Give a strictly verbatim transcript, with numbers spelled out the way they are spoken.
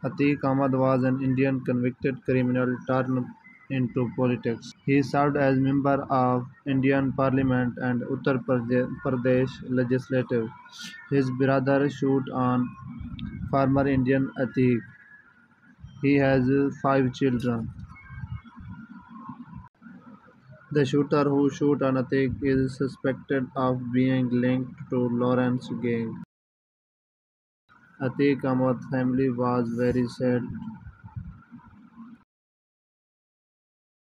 Attique Ahmad was an Indian convicted criminal turned into politics. He served as member of Indian Parliament and Uttar Prade- Pradesh Legislative. His brother shoot on former Indian Attique. He has five children. The shooter who shot on Attique is suspected of being linked to Lawrence gang. Attique Ahmad's family was very sad.